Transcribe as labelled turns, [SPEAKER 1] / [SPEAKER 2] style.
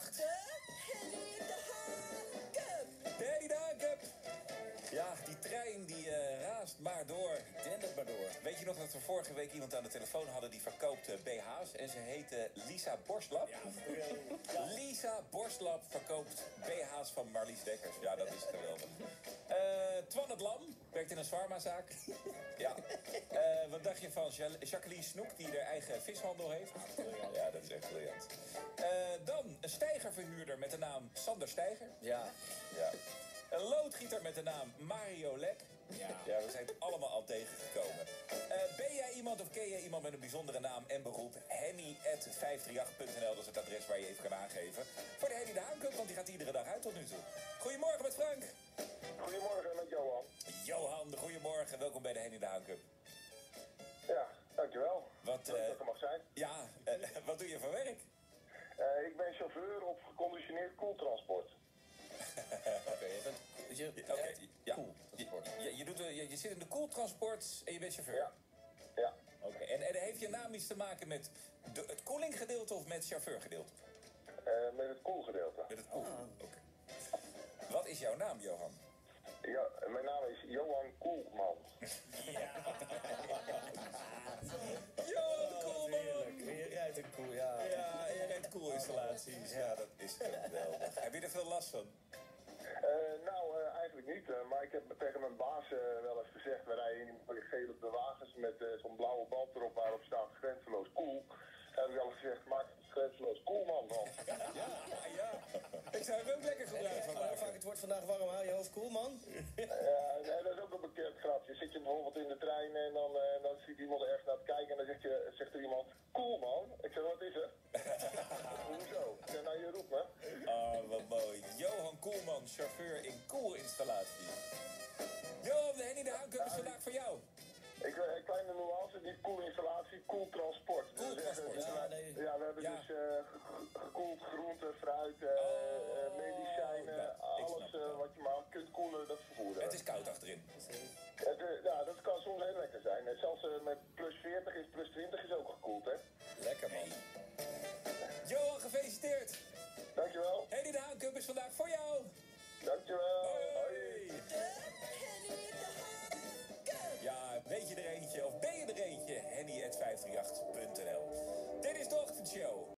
[SPEAKER 1] 538. De Henny de Haan Cup. De Henny de Haan Cup. Ja, die trein die raast maar door. Dendert maar door. Weet je nog dat we vorige week iemand aan de telefoon hadden die verkoopt BH's? En ze heette Lisa Borstlap. Ja, Lisa Borstlap verkoopt BH's van Marlies Dekkers. Ja, dat is geweldig. Twan het Lam werkt in een shawarmazaak. Ja. Wat dacht je van Jacqueline Snoek, die haar eigen vishandel heeft? Ja, dat is echt briljant. Dan een steigerverhuurder met de naam Sander Steiger. Ja. Een loodgieter met de naam Mario Lek. Ja, we zijn het allemaal al tegengekomen. Ben jij iemand of ken jij iemand met een bijzondere naam en beroep? Henny@538.nl, dat is het adres waar je even kan aangeven. Voor de Henny de Haan Cup, want die gaat iedere dag uit tot nu toe. Goedemorgen met Frank.
[SPEAKER 2] Goedemorgen met Johan.
[SPEAKER 1] Johan, goedemorgen. Welkom bij de Henny de Haan Cup.
[SPEAKER 2] Ja, dankjewel.
[SPEAKER 1] Wat,
[SPEAKER 2] dat er mag zijn.
[SPEAKER 1] Ja, wat doe je voor werk?
[SPEAKER 2] Ik ben chauffeur op geconditioneerd koeltransport.
[SPEAKER 1] Je zit in de koeltransport en je bent chauffeur?
[SPEAKER 2] Ja.
[SPEAKER 1] Oké. En heeft je naam iets te maken met het koelinggedeelte of met het chauffeurgedeelte?
[SPEAKER 2] Met het koelgedeelte.
[SPEAKER 1] Met het koel. Oké. Wat is jouw naam, Johan?
[SPEAKER 2] Ja, mijn naam is Johan Koelman.
[SPEAKER 1] Johan Koelman!
[SPEAKER 3] Je rijdt een koel, ja.
[SPEAKER 1] Ja, je rijdt koelinstallaties. Ja, dat is geweldig. Heb je er veel last van?
[SPEAKER 2] Eigenlijk niet. Maar ik heb tegen mijn baas wel eens gezegd, we rijden in die gele wagens met zo'n blauwe band erop waarop staat grenzeloos koel. En heb ik al gezegd, maak er grenzeloos koelman van.
[SPEAKER 1] Ja. Ik zou er ook lekker gebruik van maken.
[SPEAKER 3] Vaak het wordt vandaag warm, hou je hoofd koel, man.
[SPEAKER 2] Nee, dat is ook een bekend grapje. Zit je bijvoorbeeld in de trein en dan ziet iemand ergens naar het kijken en dan zegt er iemand, cool man. Ik zeg, wat is er? Hoezo? Ik zeg, nou je roept me.
[SPEAKER 1] Oh, wat mooi. Johan Koelman, chauffeur in koelinstallatie. Johan, de Henny de Haan Cup is vandaag voor jou.
[SPEAKER 2] Een kleine nuance, die koelinstallatie, koeltransport.
[SPEAKER 1] Koeltransport,
[SPEAKER 2] Ja, we hebben dus gekoeld groente, fruit, medicijnen, alles wat je maar kunt koelen, dat vervoeren.
[SPEAKER 1] Het is koud achterin.
[SPEAKER 2] Dat kan soms heel lekker zijn. Zelfs met plus 40 is plus 20 is ook gekoeld, hè.
[SPEAKER 3] Lekker, man.
[SPEAKER 1] Johan, gefeliciteerd.
[SPEAKER 2] Dankjewel.
[SPEAKER 1] Henny de Haan Cup is vandaag voor jou.
[SPEAKER 2] Dankjewel.
[SPEAKER 1] Hoi. Ja, weet je er eentje of ben je er eentje? Henny@538.nl. Dit is de ochtendshow.